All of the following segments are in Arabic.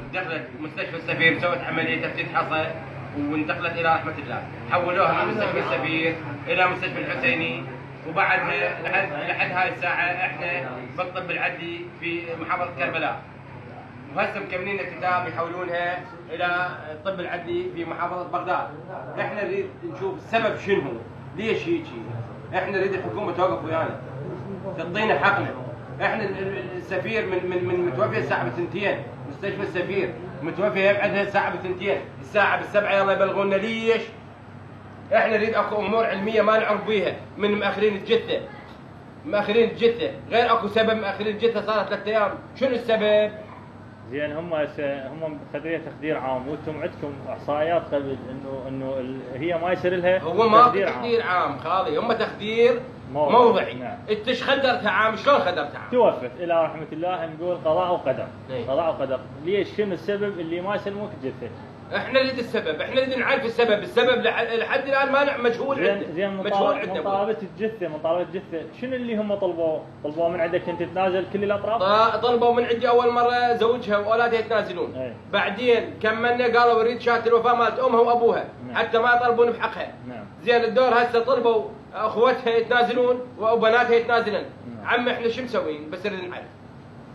دخلت مستشفى السفير، سوت عمليه تفتيت حصى وانتقلت الى رحمه الله، حولوها من مستشفى السفير الى مستشفى الحسيني، وبعدها لحد هاي الساعه احنا بالطب العدلي في محافظه كربلاء، وهسه مكملين الكتاب يحولونها الى الطب العدلي في محافظه بغداد. احنا نريد نشوف السبب شنو، ليش هيجي؟ احنا نريد الحكومه توقف ويانا تعطينا حقنا. احنا السفير من متوفي الساعه بثنتين، مستشفى السفير متوفي يبعدها الساعه بثنتين، الساعه بالسبعه يلا يبلغونا. ليش؟ احنا نريد اكو امور علميه ما نعرف بيها، من مأخرين الجثه، مأخرين الجثه، غير اكو سبب مأخرين الجثه صارت 3 ايام، شنو السبب؟ زين هم تخدير عام، وانتم عندكم احصائيات قبل انه هي ما يصير لها هو ما تخدير عام خالي، هم تخدير موضعي. نعم. انت ايش خدرتها عام؟ شلون خدرتها عام؟ توفت الى رحمه الله، نقول قضاء وقدر. قضاء وقدر. ليش؟ شنو السبب اللي ما يسلموك الجثه؟ احنا نريد السبب، احنا نريد نعرف السبب لحد الان ما مجهول عندنا. زين مطالبة الجثة، شنو اللي هم طلبوه من عندك انت تنازل كل الاطراف؟ طلبوا من عندي اول مرة زوجها واولادها يتنازلون. بعدين كملنا قالوا اريد شهادة الوفاة مالت امها وابوها. حتى ما يطالبون بحقها. زين الدور هسه طلبوا اخوتها يتنازلون وبناتها يتنازلن. عم احنا شو مسوين؟ بس نريد نعرف.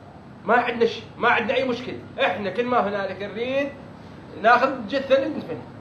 ما عندنا اي مشكلة، احنا كل ما هنالك نريد ناخذ جثة ندفن.